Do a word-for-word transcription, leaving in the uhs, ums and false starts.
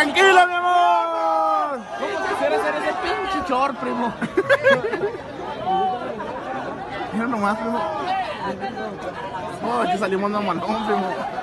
Tranquilo, mi amor. ¿Cómo quisiera hacer ese pinche chor, primo? Mira nomás, primo. Oh, aquí salimos de malón, primo.